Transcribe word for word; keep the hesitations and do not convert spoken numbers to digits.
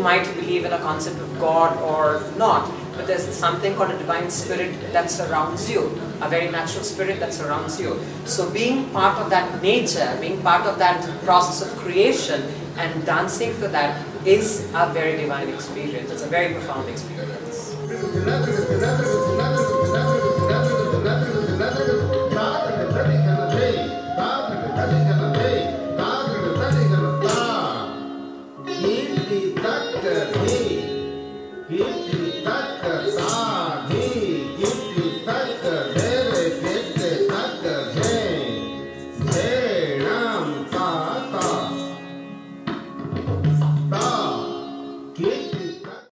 might believe in a concept of God or not, but there's something called a divine spirit that surrounds you, a very natural spirit that surrounds you. So being part of that nature, being part of that process of creation and dancing for that is a very divine experience. It's a very profound experience. Keep the